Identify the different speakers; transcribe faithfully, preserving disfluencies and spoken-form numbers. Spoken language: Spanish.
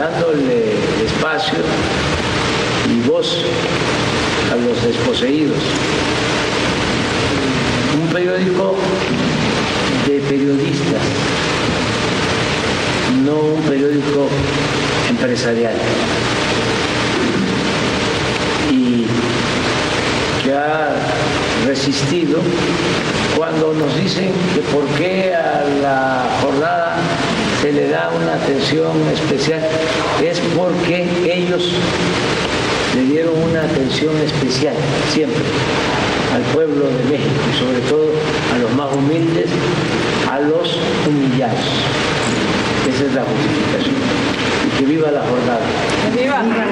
Speaker 1: dándole espacio y voz a los desposeídos. Un periódico de periodistas, no un periódico empresarial, y que ha resistido cuando nos dicen que por qué a la jornada se le da una atención especial. Es porque ellos le dieron una atención especial siempre al pueblo de México y sobre todo a los más humildes, a los humillados. Esa es la justificación. Y que viva la jornada.
Speaker 2: ¡Viva!